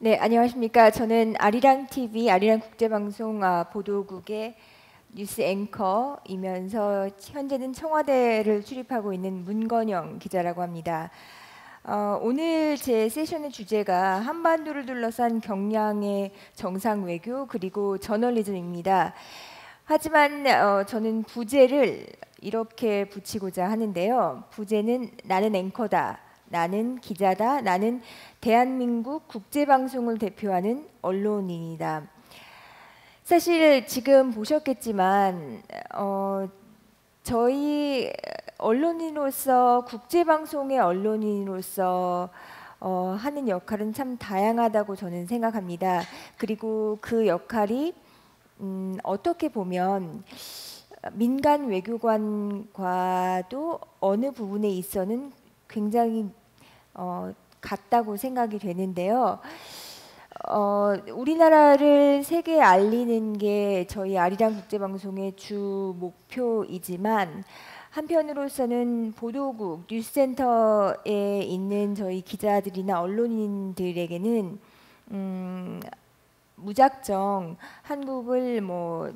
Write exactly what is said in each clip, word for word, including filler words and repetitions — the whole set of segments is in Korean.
네, 안녕하십니까. 저는 아리랑 티비, 아리랑 국제방송 아, 보도국의 뉴스 앵커이면서 현재는 청와대를 출입하고 있는 문건영 기자라고 합니다. 어, 오늘 제 세션의 주제가 한반도를 둘러싼 경량의 정상 외교 그리고 저널리즘입니다. 하지만 어, 저는 부제를 이렇게 붙이고자 하는데요. 부제는 나는 앵커다. 나는 기자다. 나는 대한민국 국제방송을 대표하는 언론인이다. 사실 지금 보셨겠지만 어, 저희 언론인으로서 국제방송의 언론인으로서 어, 하는 역할은 참 다양하다고 저는 생각합니다. 그리고 그 역할이 음, 어떻게 보면 민간 외교관과도 어느 부분에 있어는 굉장히 어, 같다고 생각이 되는데요. 어, 우리나라를 세계에 알리는 게 저희 아리랑 국제방송의 주 목표이지만 한편으로서는 보도국, 뉴스센터에 있는 저희 기자들이나 언론인들에게는 음, 무작정 한국을 뭐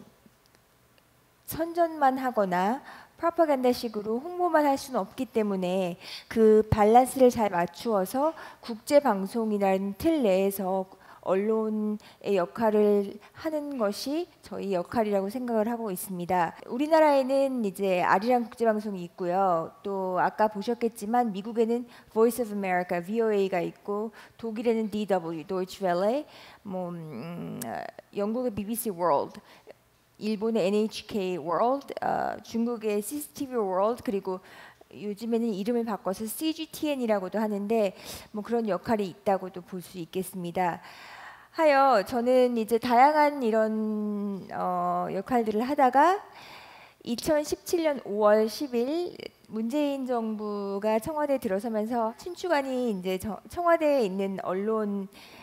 선전만 하거나 프로파간다식으로 홍보만 할 수는 없기 때문에 그 밸런스를 잘 맞추어서 국제 방송이라는 틀 내에서 언론의 역할을 하는 것이 저희 역할이라고 생각을 하고 있습니다. 우리나라에는 이제 아리랑 국제방송이 있고요. 또 아까 보셨겠지만 미국에는 Voice of America, 브이오에이가 있고 독일에는 디더블유, Deutsche Welle, 뭐 음, 영국의 비비씨 World, 일본의 엔에이치케이 월드, 어, 중국의 씨씨티비 월드, 그리고 요즘에는 이름을 바꿔서 씨지티엔이라고도 하는데 뭐 그런 역할이 있다고도 볼 수 있겠습니다. 하여 저는 이제 다양한 이런 어, 역할들을 하다가 이천십칠 년 오월 십일 문재인 정부가 청와대에 들어서면서 신축안이 이제 청와대에 있는 언론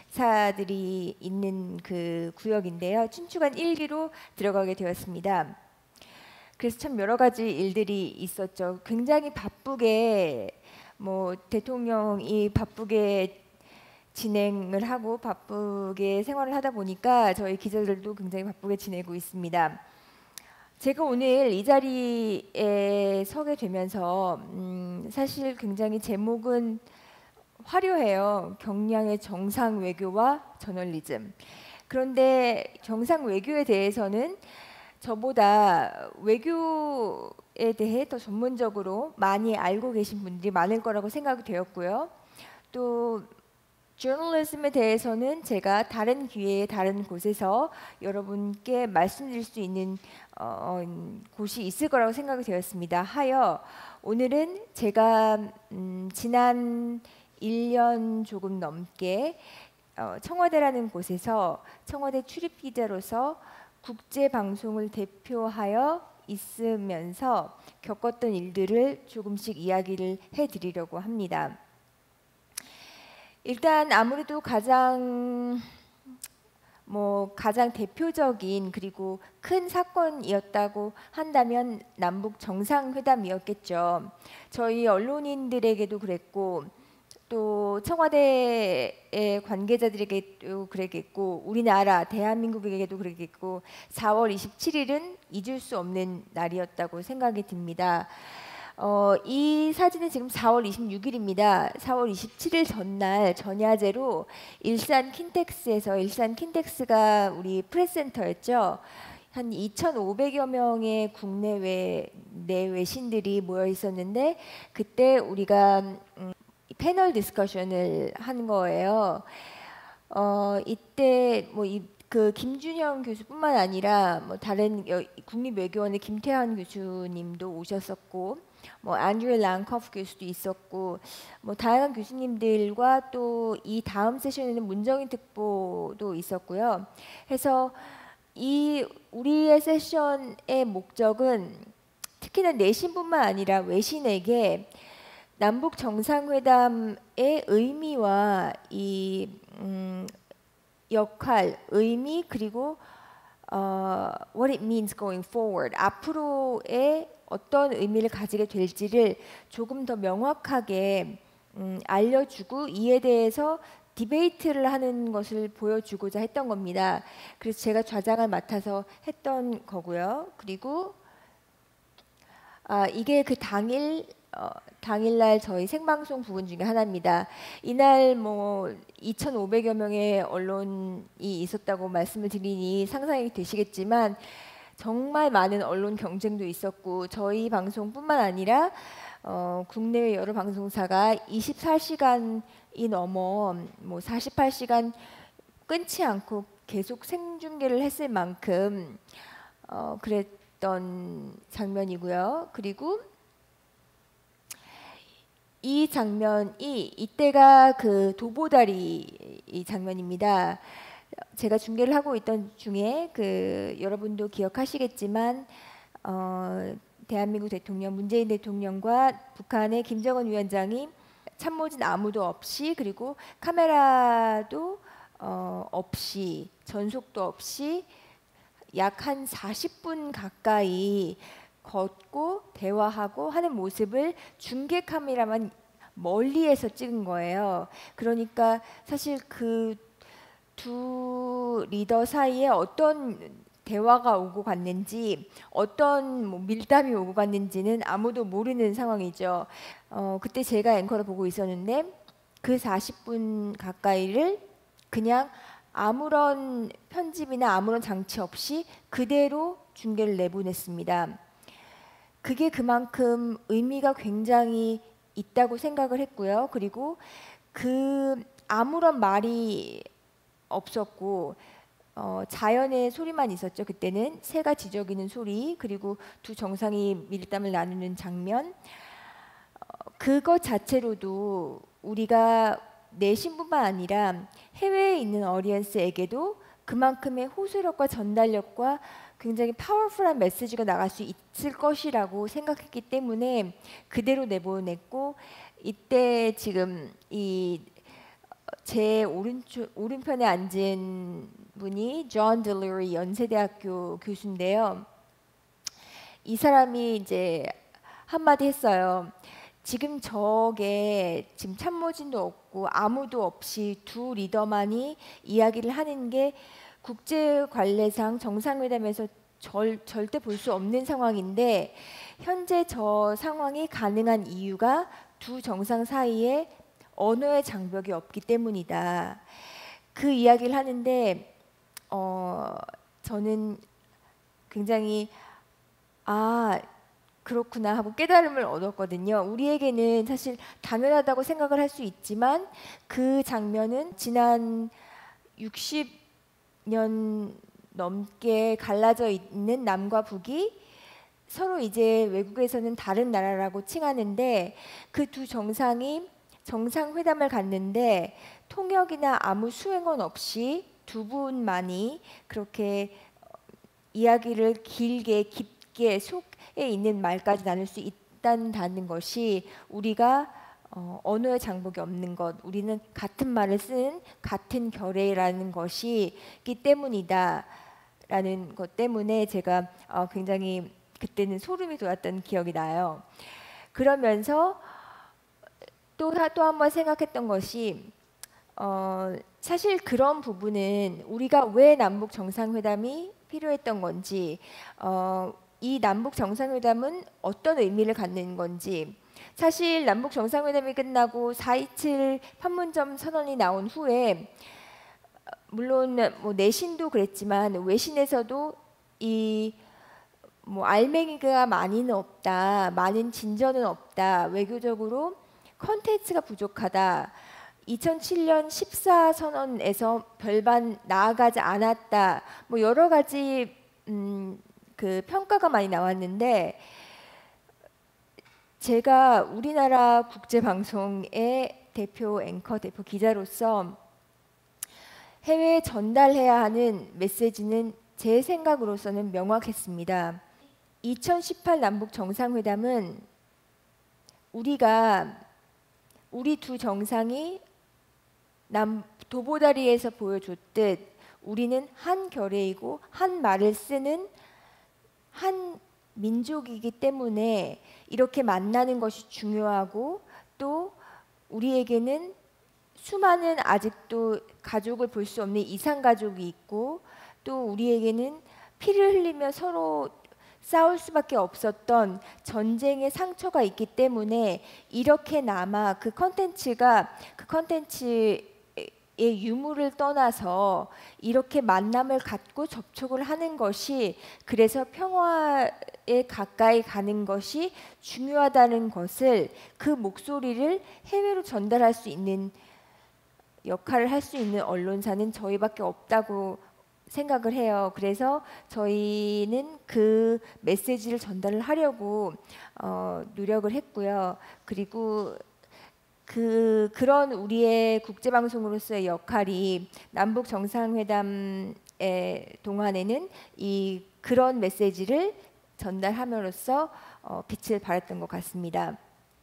사들이 있는 그 구역인데요. 춘추관 일 기로 들어가게 되었습니다. 그래서 참 여러 가지 일들이 있었죠. 굉장히 바쁘게 뭐 대통령이 바쁘게 진행을 하고 바쁘게 생활을 하다 보니까 저희 기자들도 굉장히 바쁘게 지내고 있습니다. 제가 오늘 이 자리에 서게 되면서 음, 사실 굉장히 제목은 화려해요. 경량의 정상 외교와 저널리즘. 그런데 정상 외교에 대해서는 저보다 외교에 대해 더 전문적으로 많이 알고 계신 분들이 많을 거라고 생각이 되었고요. 또 저널리즘에 대해서는 제가 다른 기회에 다른 곳에서 여러분께 말씀드릴 수 있는 어, 곳이 있을 거라고 생각이 되었습니다. 하여 오늘은 제가 음, 지난 일 년 조금 넘게 어, 청와대라는 곳에서 청와대 출입 기자로서 국제 방송을 대표하여 있으면서 겪었던 일들을 조금씩 이야기를 해드리려고 합니다. 일단 아무래도 가장 뭐 가장 대표적인 그리고 큰 사건이었다고 한다면 남북 정상회담이었겠죠. 저희 언론인들에게도 그랬고 또 청와대의 관계자들에게도 그랬겠고 우리나라 대한민국에게도 그랬겠고 사월 이십칠일은 잊을 수 없는 날이었다고 생각이 듭니다. 어, 이 사진은 지금 사월 이십육일입니다. 사월 이십칠일 전날 전야제로 일산 킨텍스에서 일산 킨텍스가 우리 프레스센터였죠. 한 이천오백여 명의 국내외 내외신들이 모여 있었는데 그때 우리가 음, 패널 디스커션을 한 거예요. 어, 이때 뭐 그 김준영 교수뿐만 아니라 뭐 다른 여, 국립외교원의 김태환 교수님도 오셨었고, 뭐 앤드류 랑커프 교수도 있었고, 뭐 다양한 교수님들과 또 이 다음 세션에는 문정인 특보도 있었고요. 해서 이 우리의 세션의 목적은 특히나 내신뿐만 아니라 외신에게 남북 정상회담의 의미와 이 음, 역할, 의미 그리고 어, what it means going forward 앞으로의 어떤 의미를 가지게 될지를 조금 더 명확하게 음, 알려주고 이에 대해서 디베이트를 하는 것을 보여주고자 했던 겁니다. 그래서 제가 좌장을 맡아서 했던 거고요. 그리고 아, 이게 그 당일 어, 당일날 저희 생방송 부분 중에 하나입니다. 이날 뭐 이천오백여 명의 언론이 있었다고 말씀을 드리니 상상이 되시겠지만 정말 많은 언론 경쟁도 있었고 저희 방송뿐만 아니라 어, 국내외 여러 방송사가 이십사 시간이 넘어 뭐 사십팔 시간 끊지 않고 계속 생중계를 했을 만큼 어, 그랬던 장면이고요. 그리고 이 장면이 이때가 그 도보다리 이 장면입니다. 제가 중계를 하고 있던 중에 그 여러분도 기억하시겠지만 어, 대한민국 대통령 문재인 대통령과 북한의 김정은 위원장이 참모진 아무도 없이 그리고 카메라도 어, 없이 전속도 없이 약 한 사십 분 가까이 걷고 대화하고 하는 모습을 중계 카메라만 멀리에서 찍은 거예요. 그러니까 사실 그 두 리더 사이에 어떤 대화가 오고 갔는지 어떤 뭐 밀담이 오고 갔는지는 아무도 모르는 상황이죠. 어, 그때 제가 앵커를 보고 있었는데 그 사십 분 가까이를 그냥 아무런 편집이나 아무런 장치 없이 그대로 중계를 내보냈습니다. 그게 그만큼 의미가 굉장히 있다고 생각을 했고요. 그리고 그 아무런 말이 없었고 어, 자연의 소리만 있었죠. 그때는 새가 지저귀는 소리 그리고 두 정상이 밀담을 나누는 장면 어, 그것 자체로도 우리가 내신뿐만 아니라 해외에 있는 어디언스에게도 그만큼의 호소력과 전달력과 굉장히 파워풀한 메시지가 나갈 수 있을 것이라고 생각했기 때문에 그대로 내보냈고 이때 지금 이 제 오른쪽 오른편에 앉은 분이 존 딜러리 연세대학교 교수인데요. 이 사람이 이제 한마디 했어요. 지금 저게 지금 참모진도 없고 아무도 없이 두 리더만이 이야기를 하는 게 국제관례상 정상회담에서 절, 절대 볼 수 없는 상황인데 현재 저 상황이 가능한 이유가 두 정상 사이에 언어의 장벽이 없기 때문이다. 그 이야기를 하는데 어, 저는 굉장히 아 그렇구나 하고 깨달음을 얻었거든요. 우리에게는 사실 당연하다고 생각을 할 수 있지만 그 장면은 지난 육십 년 넘게 갈라져 있는 남과 북이 서로 이제 외국에서는 다른 나라라고 칭하는데 그 두 정상이 정상회담을 갔는데 통역이나 아무 수행원 없이 두 분만이 그렇게 이야기를 길게 깊게 속에 있는 말까지 나눌 수 있다는 것이 우리가 어, 언어의 장벽이 없는 것, 우리는 같은 말을 쓰는 같은 결의라는 것이기 때문이다 라는 것 때문에 제가 어, 굉장히 그때는 소름이 돋았던 기억이 나요. 그러면서 또 또 한 번 생각했던 것이 어, 사실 그런 부분은 우리가 왜 남북 정상회담이 필요했던 건지 어, 이 남북 정상회담은 어떤 의미를 갖는 건지 사실 남북 정상회담이 끝나고 사 이칠 판문점 선언이 나온 후에 물론 뭐 내신도 그랬지만 외신에서도 이 뭐 알맹이가 많이는 없다, 많은 진전은 없다, 외교적으로 컨텐츠가 부족하다. 이천칠 년 십사 선언에서 별반 나아가지 않았다. 뭐 여러 가지 음, 그 평가가 많이 나왔는데 제가 우리나라 국제 방송의 대표 앵커, 대표 기자로서 해외에 전달해야 하는 메시지는 제 생각으로서는 명확했습니다. 이천십팔 남북 정상회담은 우리가 우리 두 정상이 남 도보다리에서 보여줬듯 우리는 한 결의이고 한 말을 쓰는 한 민족이기 때문에 이렇게 만나는 것이 중요하고 또 우리에게는 수많은 아직도 가족을 볼 수 없는 이상 가족이 있고 또 우리에게는 피를 흘리며 서로 싸울 수밖에 없었던 전쟁의 상처가 있기 때문에 이렇게나마 그 컨텐츠가 그 컨텐츠의 유무를 떠나서 이렇게 만남을 갖고 접촉을 하는 것이 그래서 평화에 가까이 가는 것이 중요하다는 것을 그 목소리를 해외로 전달할 수 있는 역할을 할 수 있는 언론사는 저희밖에 없다고 생각을 해요. 그래서 저희는 그 메시지를 전달을 하려고 어, 노력을 했고요. 그리고 그 그런 우리의 국제 방송으로서의 역할이 남북 정상회담의 동안에는 이 그런 메시지를 전달함으로써 어, 빛을 발했던 것 같습니다.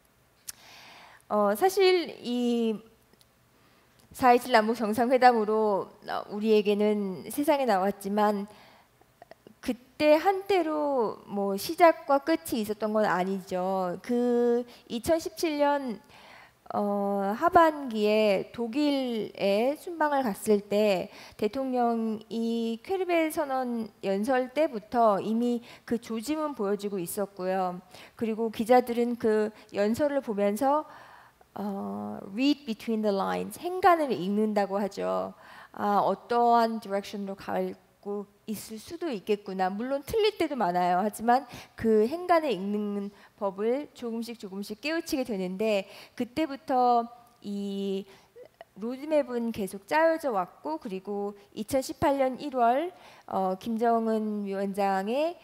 어, 사실 이 사 이십칠 남북 정상회담으로 우리에게는 세상에 나왔지만 그때 한때로 뭐 시작과 끝이 있었던 건 아니죠. 그 이천십칠 년 어, 하반기에 독일에 순방을 갔을 때 대통령이 퀘르베 선언 연설 때부터 이미 그 조짐은 보여지고 있었고요. 그리고 기자들은 그 연설을 보면서 어, read between the lines, 행간을 읽는다고 하죠. 아, 어떠한 디렉션으로 가고 있을 수도 있겠구나. 물론 틀릴 때도 많아요. 하지만 그 행간을 읽는 법을 조금씩 조금씩 깨우치게 되는데 그때부터 이 로드맵은 계속 짜여져 왔고 그리고 이천십팔 년 일월 어, 김정은 위원장의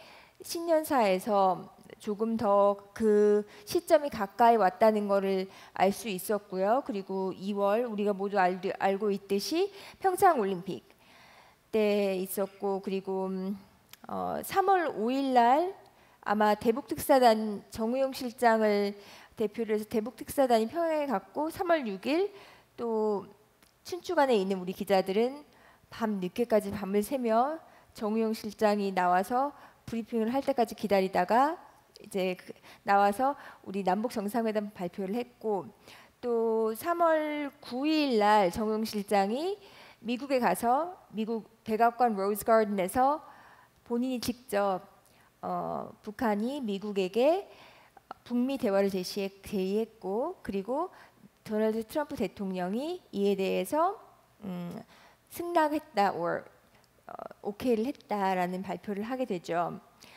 신년사에서 조금 더 그 시점이 가까이 왔다는 것을 알 수 있었고요. 그리고 이월 우리가 모두 알, 알고 있듯이 평창 올림픽 때 있었고 그리고 어, 삼월 오일 날 아마 대북특사단 정우영 실장을 대표로 해서 대북특사단이 평양에 갔고 삼월 육일 또 춘추관에 있는 우리 기자들은 밤 늦게까지 밤을 새며 정우영 실장이 나와서 브리핑을 할 때까지 기다리다가 이제 나와서 우리 남북 정상회담 발표를 했고 또 삼월 구일 날 정우영 실장이 미국에 가서 미국 백악관 로즈 가든에서 본인이 직접 어, 북한이 미국에게 북미 대화를 제시해, 제의했고 그리고 도널드 트럼프 대통령이 이에 대해서 음, 승낙했다, or 어, 오케이를 했다라는 발표를 하게 되죠.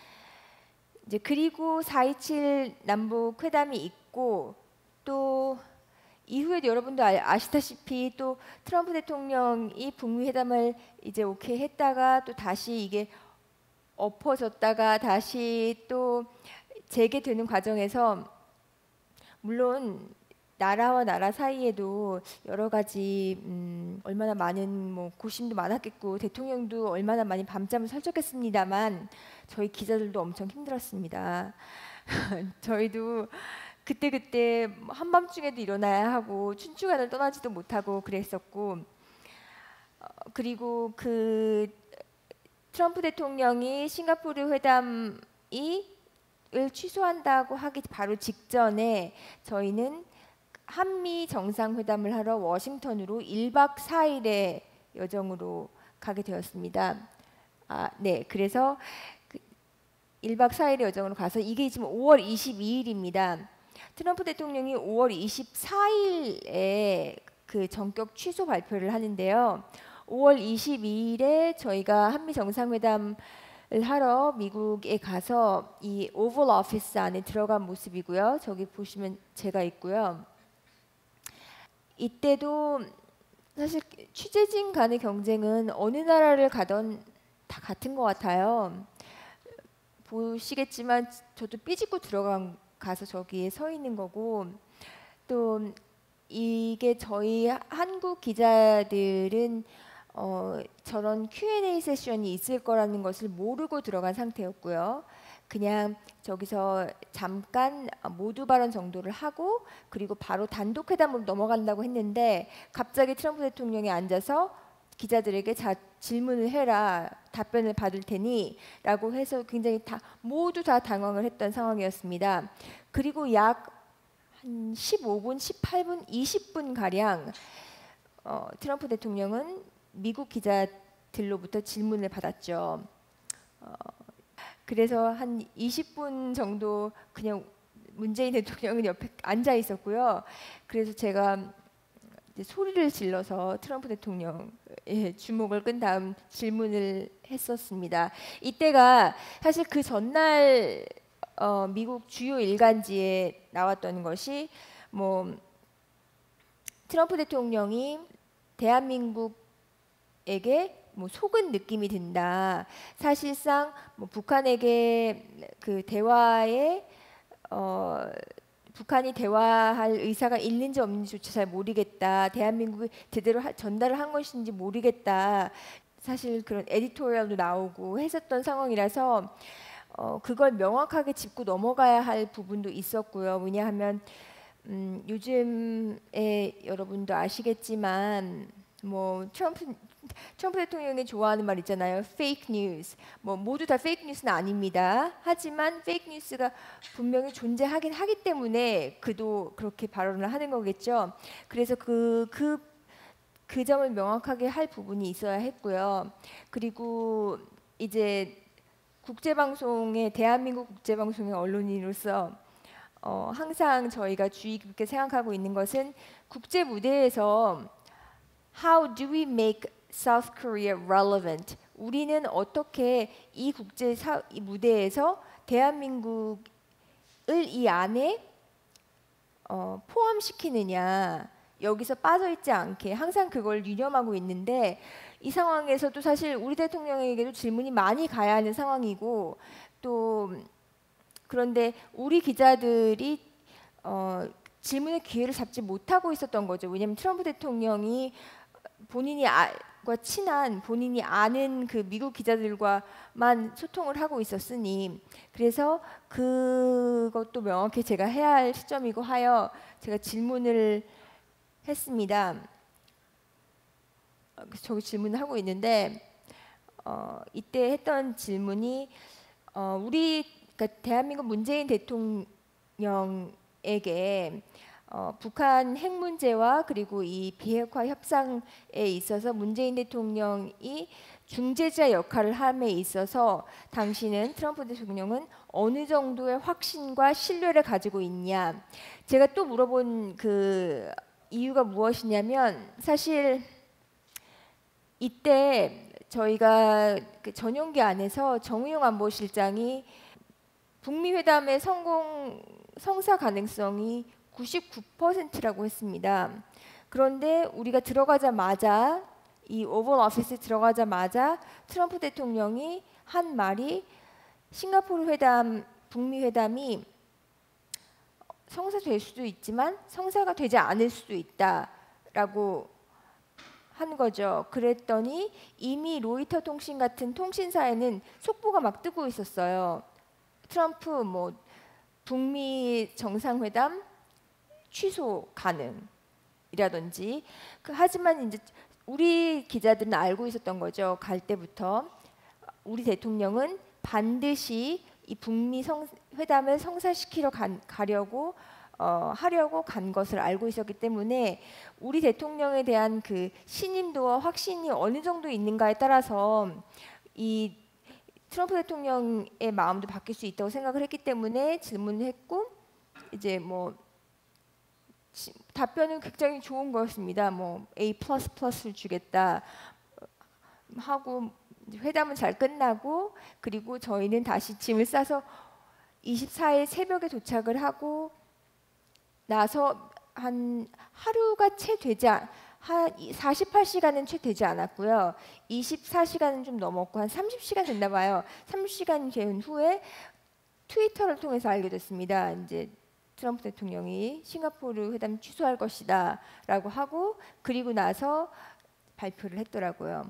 이제 그리고 사 이십칠 남북 회담이 있고 또 이후에 여러분도 아시다시피 또 트럼프 대통령이 북미 회담을 이제 오케이 했다가 또 다시 이게 엎어졌다가 다시 또 재개되는 과정에서 물론 나라와 나라 사이에도 여러 가지 음, 얼마나 많은 뭐 고심도 많았겠고 대통령도 얼마나 많이 밤잠을 설쳤겠습니다만 저희 기자들도 엄청 힘들었습니다. 저희도 그때그때 한밤중에도 일어나야 하고 춘추관을 떠나지도 못하고 그랬었고 어, 그리고 그 트럼프 대통령이 싱가포르 회담이 을 취소한다고 하기 바로 직전에 저희는 한미 정상회담을 하러 워싱턴으로 일박 사일의 여정으로 가게 되었습니다. 아, 네, 그래서 그 일박 사일의 여정으로 가서 이게 지금 오월 이십이일입니다. 트럼프 대통령이 오월 이십사일에 그 전격 취소 발표를 하는데요. 오월 이십이일에 저희가 한미 정상회담 하러 미국에 가서 이 오벌 오피스 안에 들어간 모습이고요. 저기 보시면 제가 있고요. 이때도 사실 취재진 간의 경쟁은 어느 나라를 가던 다 같은 것 같아요. 보시겠지만 저도 삐집고 들어간 가서 저기에 서 있는 거고 또 이게 저희 한국 기자들은 어, 저런 큐 앤 에이 세션이 있을 거라는 것을 모르고 들어간 상태였고요. 그냥 저기서 잠깐 모두 발언 정도를 하고 그리고 바로 단독 회담으로 넘어간다고 했는데 갑자기 트럼프 대통령이 앉아서 기자들에게 자 질문을 해라, 답변을 받을 테니 라고 해서 굉장히 다 모두 다 당황을 했던 상황이었습니다. 그리고 약 한 십오 분, 십팔 분, 이십 분 가량 어, 트럼프 대통령은 미국 기자들로부터 질문을 받았죠. 어, 그래서 한 이십 분 정도 그냥 문재인 대통령은 옆에 앉아 있었고요. 그래서 제가 이제 소리를 질러서 트럼프 대통령의 주목을 끈 다음 질문을 했었습니다. 이때가 사실 그 전날 어, 미국 주요 일간지에 나왔던 것이 뭐 트럼프 대통령이 대한민국에게 뭐 속은 느낌이 든다. 사실상 뭐 북한에게 그 대화에 어, 북한이 대화할 의사가 있는지 없는지조차 잘 모르겠다. 대한민국이 제대로 하, 전달을 한 것인지 모르겠다. 사실 그런 에디토리얼도 나오고 했었던 상황이라서 어, 그걸 명확하게 짚고 넘어가야 할 부분도 있었고요. 왜냐하면 음, 요즘에 여러분도 아시겠지만 뭐 트럼프 트럼프 대통령이 좋아하는 말 있잖아요. 페이크 뉴스. 뭐 모두 다 페이크 뉴스는 아닙니다. 하지만 페이크 뉴스가 분명히 존재하긴 하기 때문에 그도 그렇게 발언을 하는 거겠죠. 그래서 그 그 그 점을 명확하게 할 부분이 있어야 했고요. 그리고 이제 국제방송의 대한민국 국제방송의 언론인으로서 어, 항상 저희가 주의 깊게 생각하고 있는 것은 국제 무대에서 How do we make South Korea relevant? 우리는 어떻게 이 국제 사, 이 무대에서 대한민국을 이 안에 어, 포함시키느냐, 여기서 빠져있지 않게 항상 그걸 유념하고 있는데 이 상황에서도 사실 우리 대통령에게도 질문이 많이 가야 하는 상황이고 또 그런데 우리 기자들이 어, 질문의 기회를 잡지 못하고 있었던 거죠. 왜냐하면 트럼프 대통령이 본인이 아, 과 친한 본인이 아는 그 미국 기자들과만 소통을 하고 있었으니 그래서 그것도 명확히 제가 해야 할 시점이고 하여 제가 질문을 했습니다. 저기 질문을 하고 있는데 어, 이때 했던 질문이 어, 우리 그러니까 대한민국 문재인 대통령에게 어, 북한 핵 문제와 그리고 이 비핵화 협상에 있어서 문재인 대통령이 중재자 역할을 함에 있어서 당신은 트럼프 대통령은 어느 정도의 확신과 신뢰를 가지고 있냐? 제가 또 물어본 그 이유가 무엇이냐면 사실 이때 저희가 그 전용기 안에서 정의용 안보실장이 북미 회담의 성공 성사 가능성이 구십구 퍼센트라고 했습니다. 그런데 우리가 들어가자마자 이 오벌 오피스에 들어가자마자 트럼프 대통령이 한 말이 싱가포르 회담, 북미 회담이 성사될 수도 있지만 성사가 되지 않을 수도 있다라고 한 거죠. 그랬더니 이미 로이터 통신 같은 통신사에는 속보가 막 뜨고 있었어요. 트럼프 뭐 북미 정상회담 취소 가능이라든지 그, 하지만 이제 우리 기자들은 알고 있었던 거죠. 갈 때부터 우리 대통령은 반드시 이 북미 성, 회담을 성사시키러 간, 가려고 어, 하려고 간 것을 알고 있었기 때문에 우리 대통령에 대한 그 신임도와 확신이 어느 정도 있는가에 따라서 이 트럼프 대통령의 마음도 바뀔 수 있다고 생각을 했기 때문에 질문을 했고 이제 뭐 답변은 굉장히 좋은 거였습니다. 뭐 A 플러스 플러스를 주겠다 하고 회담은 잘 끝나고 그리고 저희는 다시 짐을 싸서 이십사 일 새벽에 도착을 하고 나서 한 하루가 채 되지 않, 한 사십팔 시간은 채 되지 않았고요. 이십사 시간은 좀 넘었고 한 삼십 시간 됐나 봐요. 삼십 시간 된 후에 트위터를 통해서 알게 됐습니다. 이제 트럼프 대통령이 싱가포르 회담 취소할 것이다라고 하고 그리고 나서 발표를 했더라고요.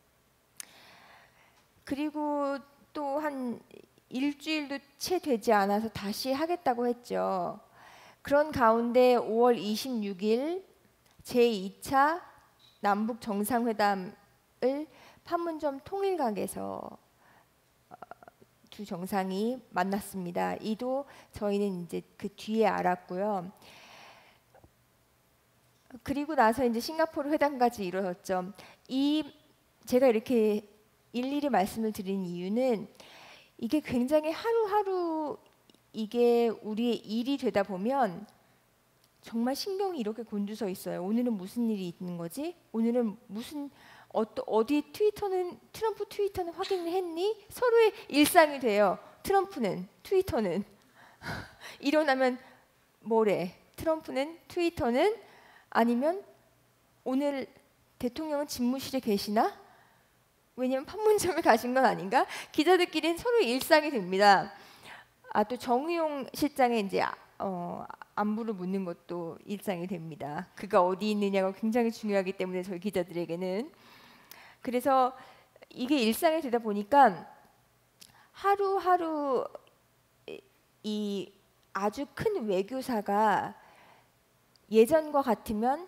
그리고 또 한 일주일도 채 되지 않아서 다시 하겠다고 했죠. 그런 가운데 오월 이십육일 제이 차 남북 정상회담을 판문점 통일각에서 두 정상이 만났습니다. 이도 저희는 이제 그 뒤에 알았고요. 그리고 나서 이제 싱가포르 회담까지 이루어졌죠. 이 제가 이렇게 일일이 말씀을 드린 이유는 이게 굉장히 하루하루 이게 우리의 일이 되다 보면 정말 신경이 이렇게 곤두서 있어요. 오늘은 무슨 일이 있는 거지? 오늘은 무슨 어떠, 어디 트위터는 트럼프 트위터는 확인을 했니? 서로의 일상이 돼요. 트럼프는 트위터는 일어나면 뭐래? 트럼프는 트위터는 아니면 오늘 대통령은 집무실에 계시나? 왜냐면 판문점에 가신 건 아닌가? 기자들끼리는 서로 일상이 됩니다. 아, 또 정의용 실장의 이제 어, 안부를 묻는 것도 일상이 됩니다. 그가 어디 있느냐가 굉장히 중요하기 때문에 저희 기자들에게는. 그래서 이게 일상이 되다 보니까 하루하루 이 아주 큰 외교사가 예전과 같으면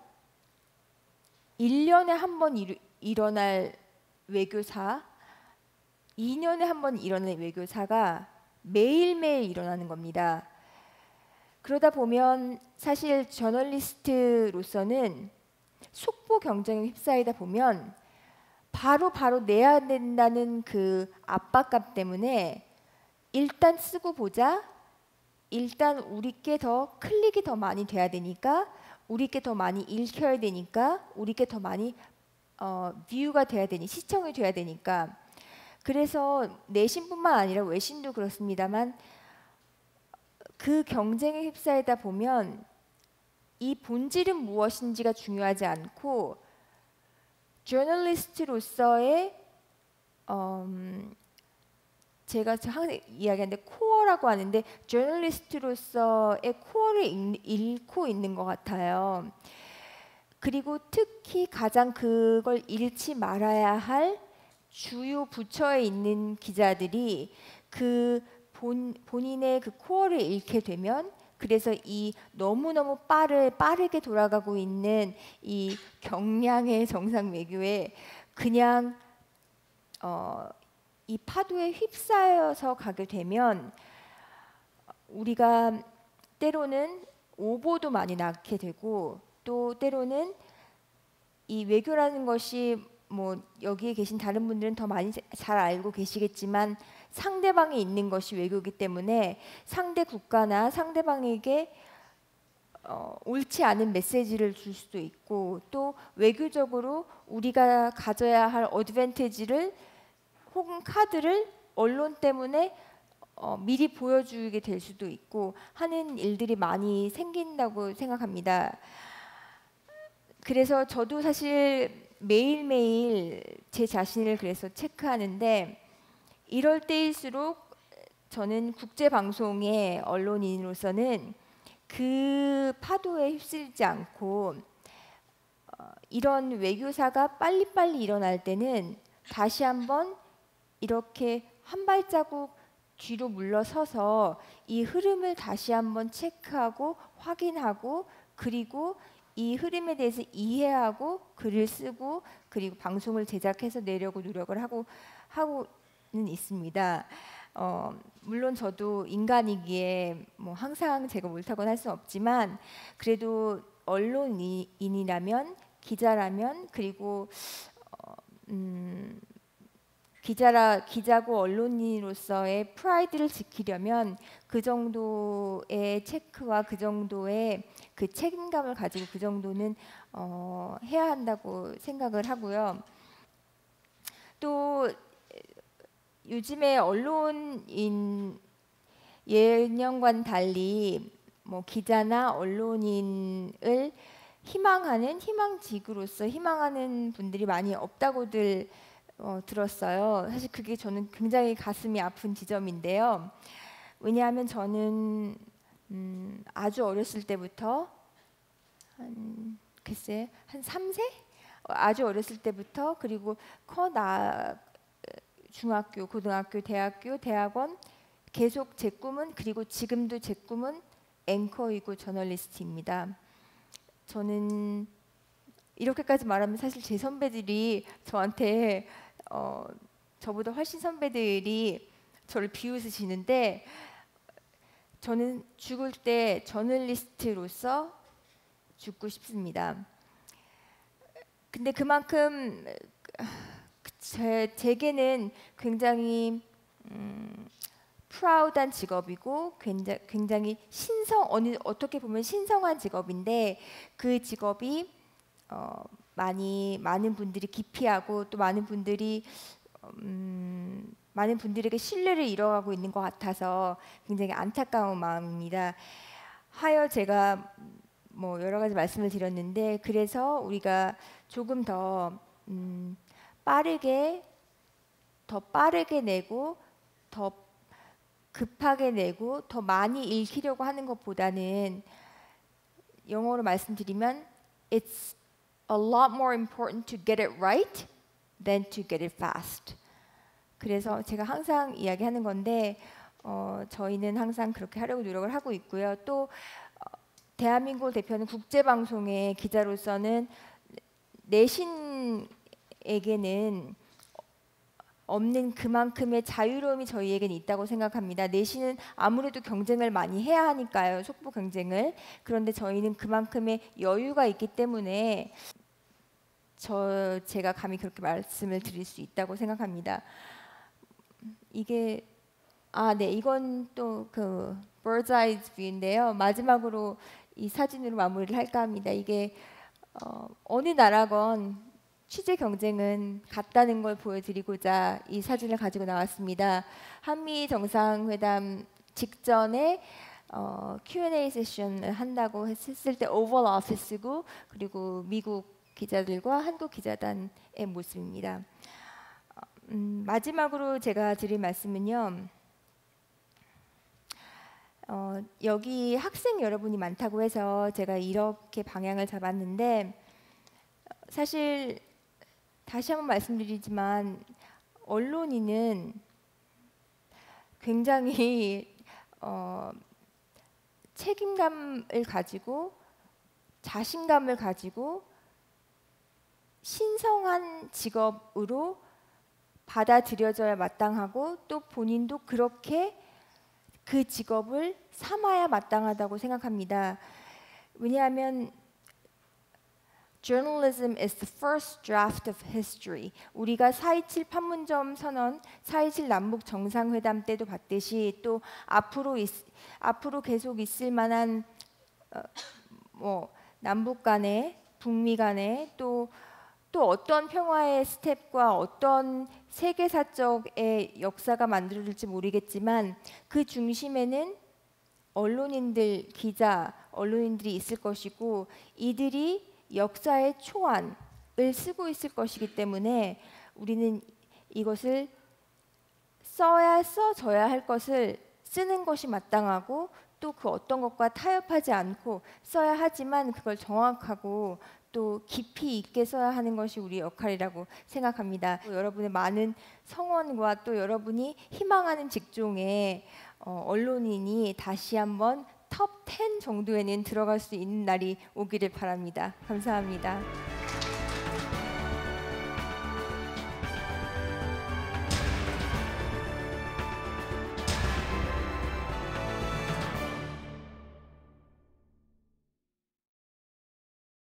일 년에 한 번 일어날 외교사, 이 년에 한 번 일어날 외교사가 매일매일 일어나는 겁니다. 그러다 보면 사실 저널리스트로서는 속보 경쟁에 휩싸이다 보면 바로 바로 내야 된다는 그 압박감 때문에 일단 쓰고 보자. 일단 우리께 더 클릭이 더 많이 돼야 되니까, 우리께 더 많이 읽혀야 되니까, 우리께 더 많이 어, 뷰가 돼야 되니, 시청이 돼야 되니까. 그래서 내신뿐만 아니라 외신도 그렇습니다만 그 경쟁에 휩싸이다 보면 이 본질은 무엇인지가 중요하지 않고 저널리스트로서의 음, 제가 항상 이야기하는데 코어라고 하는데 저널리스트로서의 코어를 읽, 잃고 있는 것 같아요. 그리고 특히 가장 그걸 잃지 말아야 할 주요 부처에 있는 기자들이 그 본, 본인의 그 코어를 잃게 되면 그래서 이 너무너무 빠르, 빠르게 돌아가고 있는 이 경량의 정상 외교에 그냥 어, 이 파도에 휩싸여서 가게 되면 우리가 때로는 오보도 많이 낳게 되고 또 때로는 이 외교라는 것이 뭐 여기에 계신 다른 분들은 더 많이 잘 알고 계시겠지만 상대방이 있는 것이 외교이기 때문에 상대 국가나 상대방에게 어, 옳지 않은 메시지를 줄 수도 있고 또 외교적으로 우리가 가져야 할 어드밴티지를 혹은 카드를 언론 때문에 어, 미리 보여주게 될 수도 있고 하는 일들이 많이 생긴다고 생각합니다. 그래서 저도 사실 매일매일 제 자신을 그래서 체크하는데 이럴 때일수록 저는 국제방송의 언론인으로서는 그 파도에 휩쓸지 않고 어, 이런 외교사가 빨리빨리 일어날 때는 다시 한번 이렇게 한 발자국 뒤로 물러서서 이 흐름을 다시 한번 체크하고 확인하고 그리고 이 흐름에 대해서 이해하고 글을 쓰고 그리고 방송을 제작해서 내려고 노력을 하고 하고는 있습니다. 어, 물론 저도 인간이기에 뭐 항상 제가 옳다고는 할 수 없지만 그래도 언론인이라면 기자라면 그리고 어, 음, 기자라 기자고 언론인으로서의 프라이드를 지키려면 그 정도의 체크와 그 정도의 그 책임감을 가지고 그 정도는 어, 해야 한다고 생각을 하고요. 또 요즘에 언론인 예년과는 달리 뭐 기자나 언론인을 희망하는 희망직으로서 희망하는 분들이 많이 없다고들 어, 들었어요. 사실 그게 저는 굉장히 가슴이 아픈 지점인데요. 왜냐하면 저는 음, 아주 어렸을 때부터 한 글쎄 한 삼 세? 아주 어렸을 때부터 그리고 커나 중학교, 고등학교, 대학교, 대학원 계속 제 꿈은 그리고 지금도 제 꿈은 앵커이고 저널리스트입니다. 저는 이렇게까지 말하면 사실 제 선배들이 저한테 어, 저보다 훨씬 선배들이 저를 비웃으시는데 저는 죽을 때 저널리스트로서 죽고 싶습니다. 근데 그만큼 제, 제게는 굉장히 음, 프라우드한 직업이고 굉장히, 굉장히 신성 어느 어떻게 보면 신성한 직업인데 그 직업이 어, 많이 많은 분들이 기피하고 또 많은 분들이 음, 많은 분들에게 신뢰를 잃어가고 있는 것 같아서 굉장히 안타까운 마음입니다. 하여 제가 뭐 여러 가지 말씀을 드렸는데 그래서 우리가 조금 더 음, 빠르게 더 빠르게 내고 더 급하게 내고 더 많이 읽히려고 하는 것보다는 영어로 말씀드리면 It's a lot more important to get it right than to get it fast. 그래서 제가 항상 이야기하는 건데 어, 저희는 항상 그렇게 하려고 노력을 하고 있고요. 또 어, 대한민국을 대표하는 국제방송의 기자로서는 내신에게는 없는 그만큼의 자유로움이 저희에게는 있다고 생각합니다. 내신은 아무래도 경쟁을 많이 해야 하니까요. 속보 경쟁을. 그런데 저희는 그만큼의 여유가 있기 때문에 저 제가 감히 그렇게 말씀을 드릴 수 있다고 생각합니다. 이게 아, 네, 이건 또 그 bird's eye view인데요. 마지막으로 이 사진으로 마무리를 할까 합니다. 이게 어, 어느 나라건 취재 경쟁은 같다는 걸 보여드리고자 이 사진을 가지고 나왔습니다. 한미 정상회담 직전에 어, 큐 앤 에이 세션을 한다고 했을 때 오벌 오피스고 그리고 미국 기자들과 한국 기자단의 모습입니다. 음, 마지막으로 제가 드릴 말씀은요. 어, 여기 학생 여러분이 많다고 해서 제가 이렇게 방향을 잡았는데 사실 다시 한번 말씀드리지만 언론인은 굉장히 어, 책임감을 가지고 자신감을 가지고 신성한 직업으로 받아들여져야 마땅하고 또 본인도 그렇게 그 직업을 삼아야 마땅하다고 생각합니다. 왜냐하면 Journalism is the first draft of history. 우리가 사이칠 판문점 선언, 사이칠 남북 정상회담 때도 봤듯이 또 앞으로 있, 앞으로 계속 있을 만한 어, 뭐 남북 간에 북미 간에 또 또 어떤 평화의 스텝과 어떤 세계사적의 역사가 만들어질지 모르겠지만 그 중심에는 언론인들, 기자, 언론인들이 있을 것이고 이들이 역사의 초안을 쓰고 있을 것이기 때문에 우리는 이것을 써야 써줘야 할 것을 쓰는 것이 마땅하고 또 그 어떤 것과 타협하지 않고 써야 하지만 그걸 정확하고 또 깊이 있게 써야 하는 것이 우리 역할이라고 생각합니다. 여러분의 많은 성원과 또 여러분이 희망하는 직종에 어, 언론인이 다시 한번 톱 텐 정도에는 들어갈 수 있는 날이 오기를 바랍니다. 감사합니다.